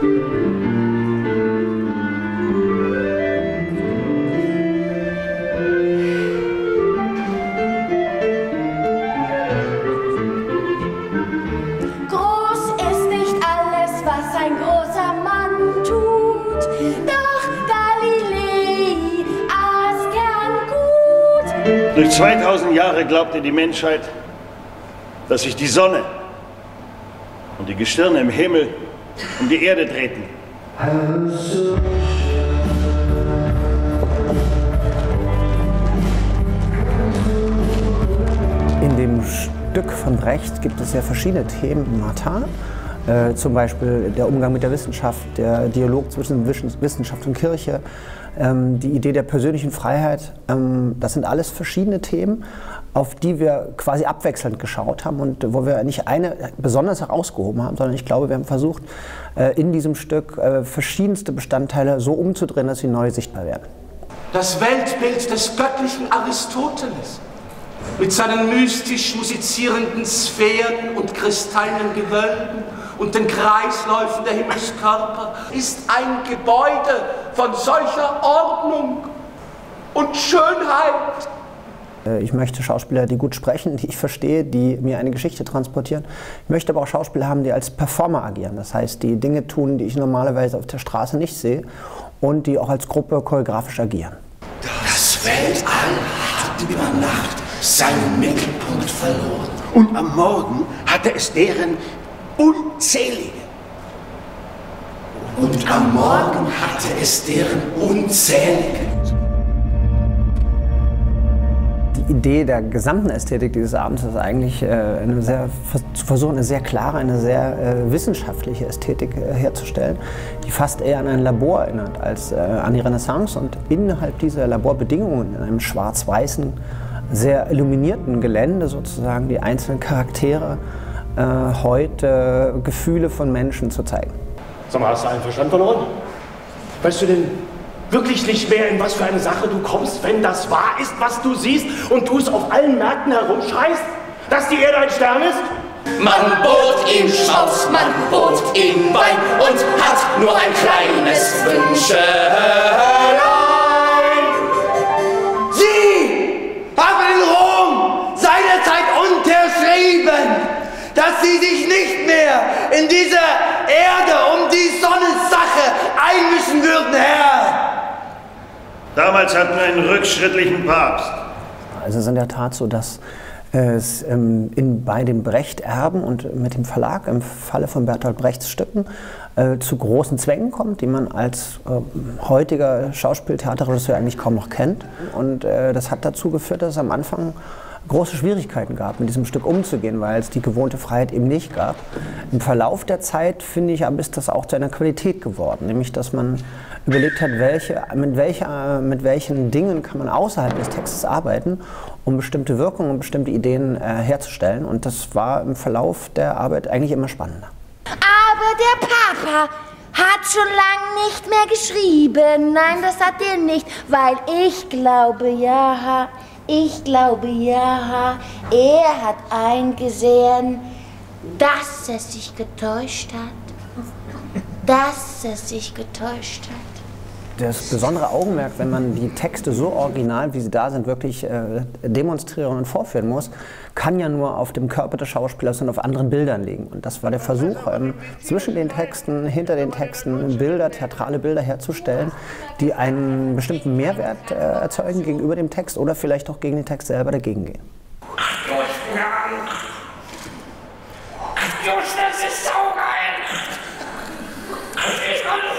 Durch 2000 Jahre glaubte die Menschheit, dass sich die Sonne und die Gestirne im Himmel um die Erde drehten. In dem Stück von Brecht gibt es ja verschiedene Themen, Martin. Zum Beispiel der Umgang mit der Wissenschaft, der Dialog zwischen Wissenschaft und Kirche, die Idee der persönlichen Freiheit. Das sind alles verschiedene Themen, auf die wir quasi abwechselnd geschaut haben und wo wir nicht eine besonders herausgehoben haben, sondern ich glaube, wir haben versucht, in diesem Stück verschiedenste Bestandteile so umzudrehen, dass sie neu sichtbar werden. Das Weltbild des göttlichen Aristoteles mit seinen mystisch musizierenden Sphären und kristallenen Gewölben und den Kreisläufen der Himmelskörper ist ein Gebäude von solcher Ordnung und Schönheit. Ich möchte Schauspieler, die gut sprechen, die ich verstehe, die mir eine Geschichte transportieren. Ich möchte aber auch Schauspieler haben, die als Performer agieren. Das heißt, die Dinge tun, die ich normalerweise auf der Straße nicht sehe und die auch als Gruppe choreografisch agieren. Das Weltall hat über Nacht seinen Mittelpunkt verloren. Und am Morgen hatte es deren unzählige. Und am Morgen hatte es deren unzählige. Die Idee der gesamten Ästhetik dieses Abends ist eigentlich zu versuchen, eine sehr klare, eine sehr wissenschaftliche Ästhetik herzustellen, die fast eher an ein Labor erinnert als an die Renaissance und innerhalb dieser Laborbedingungen in einem schwarz-weißen, sehr illuminierten Gelände sozusagen die einzelnen Charaktere heute Gefühle von Menschen zu zeigen. Sag mal, hast du einen Verstand verloren? Weißt du denn wirklich nicht mehr, in was für eine Sache du kommst, wenn das wahr ist, was du siehst und du es auf allen Märkten herumschreist, dass die Erde ein Stern ist? Man bot ihm Schmaus, man bot ihm Wein und hat nur ein kleines Wünschelein. Sie haben in Rom seinerzeit unterschrieben, dass sie sich nicht mehr in diese Erde um die Sonnensache einmischen würden, Herr. Damals hatten wir einen rückschrittlichen Papst. Also es ist in der Tat so, dass es bei den Brecht-Erben und mit dem Verlag im Falle von Bertolt Brechts Stücken zu großen Zwängen kommt, die man als heutiger Schauspieltheaterregisseur eigentlich kaum noch kennt. Und das hat dazu geführt, dass es am Anfang große Schwierigkeiten gab, mit diesem Stück umzugehen, weil es die gewohnte Freiheit eben nicht gab. Im Verlauf der Zeit, finde ich, aber ist das auch zu einer Qualität geworden, nämlich dass man überlegt hat, mit welchen Dingen kann man außerhalb des Textes arbeiten, um bestimmte Wirkungen und bestimmte Ideen herzustellen. Und das war im Verlauf der Arbeit eigentlich immer spannender. Aber der Papa hat schon lange nicht mehr geschrieben. Nein, das hat er nicht, weil ich glaube, ja, er hat eingesehen, dass er sich getäuscht hat. Das besondere Augenmerk, wenn man die Texte so original, wie sie da sind, wirklich demonstrieren und vorführen muss, kann ja nur auf dem Körper des Schauspielers und auf anderen Bildern liegen. Und das war der Versuch, zwischen den Texten, hinter den Texten Bilder, theatrale Bilder herzustellen, die einen bestimmten Mehrwert erzeugen gegenüber dem Text oder vielleicht auch gegen den Text selber dagegen gehen. Das ist saugeil! Ich kann das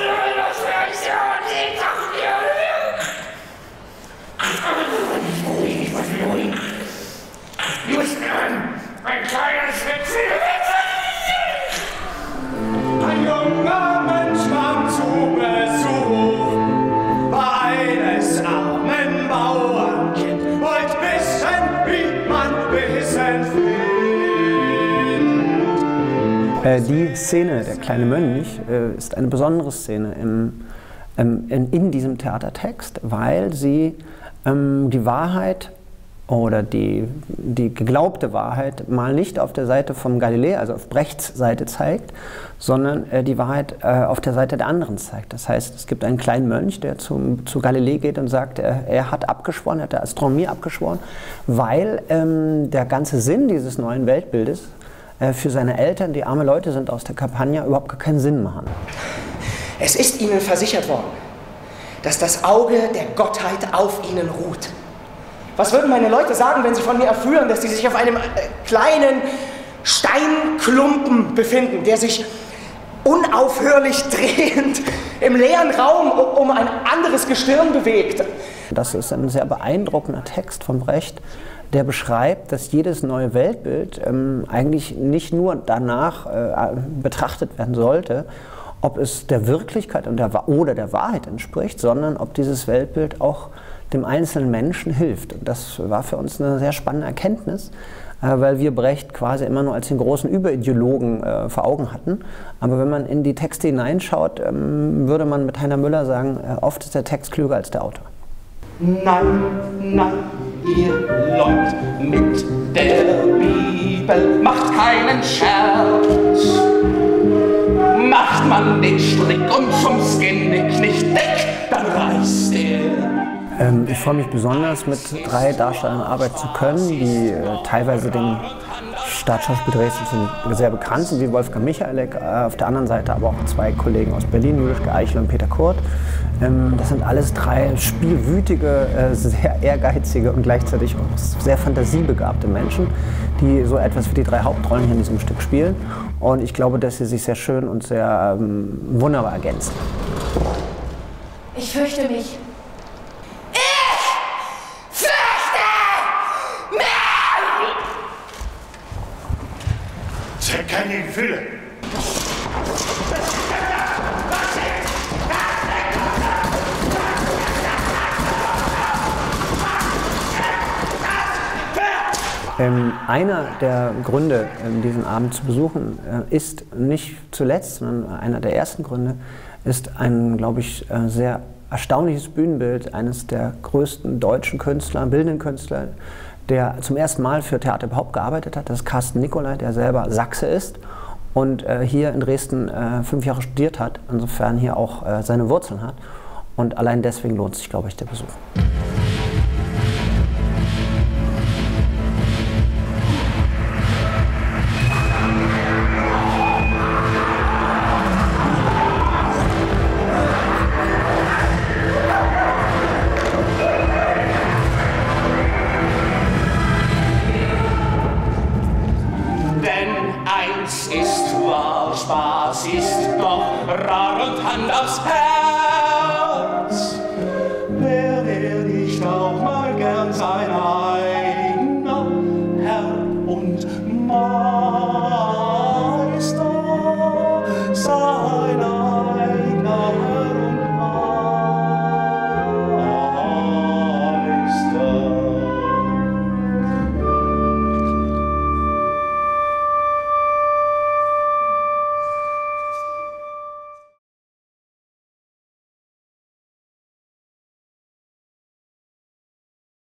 Just ein kleines Witzel. Ein junger Mensch kam zu Besuch bei eines armen Bauernkind, wollt wissen, wie man Wissen findet. Die Szene, der kleine Mönch, ist eine besondere Szene in diesem Theatertext, weil sie die Wahrheit oder die geglaubte Wahrheit mal nicht auf der Seite vom Galilei, also auf Brechts Seite zeigt, sondern die Wahrheit auf der Seite der anderen zeigt. Das heißt, es gibt einen kleinen Mönch, der zu Galilei geht und sagt, er hat abgeschworen, er hat der Astronomie abgeschworen, weil der ganze Sinn dieses neuen Weltbildes für seine Eltern, die arme Leute sind aus der Campagna, überhaupt gar keinen Sinn machen. Es ist ihnen versichert worden, dass das Auge der Gottheit auf ihnen ruht. Was würden meine Leute sagen, wenn sie von mir erführen, dass sie sich auf einem kleinen Steinklumpen befinden, der sich unaufhörlich drehend im leeren Raum um ein anderes Gestirn bewegt? Das ist ein sehr beeindruckender Text von Brecht, der beschreibt, dass jedes neue Weltbild eigentlich nicht nur danach betrachtet werden sollte, ob es der Wirklichkeit oder der Wahrheit entspricht, sondern ob dieses Weltbild auch dem einzelnen Menschen hilft. Und das war für uns eine sehr spannende Erkenntnis, weil wir Brecht quasi immer nur als den großen Überideologen vor Augen hatten. Aber wenn man in die Texte hineinschaut, würde man mit Heiner Müller sagen, oft ist der Text klüger als der Autor. Nein, nein, ihr Leute mit der Bibel, macht keinen Scherz. Macht man den Strick und zum Genick nicht dick, dann reißt er. Ich freue mich besonders, mit 3 Darstellern arbeiten zu können, die teilweise dem Staatsschauspiel Dresden sehr bekannt sind, wie Wolfgang Michalek, auf der anderen Seite aber auch 2 Kollegen aus Berlin, Julius Eichel und Peter Kurt. Das sind alles 3 spielwütige, sehr ehrgeizige und gleichzeitig auch sehr fantasiebegabte Menschen, die so etwas wie die 3 Hauptrollen hier in diesem Stück spielen. Und ich glaube, dass sie sich sehr schön und sehr wunderbar ergänzen. Ich fürchte mich. Zeig keine Gefühle. Einer der Gründe, diesen Abend zu besuchen, ist nicht zuletzt, sondern einer der ersten Gründe, ist ein, glaube ich, sehr erstaunliches Bühnenbild eines der größten deutschen Künstler, bildenden Künstler, der zum ersten Mal für Theater überhaupt gearbeitet hat. Das ist Carsten Nicolai, der selber Sachse ist und hier in Dresden 5 Jahre studiert hat, insofern hier auch seine Wurzeln hat. Und allein deswegen lohnt sich, glaube ich, der Besuch. Spaß ist doch rar und Hand aufs Herz.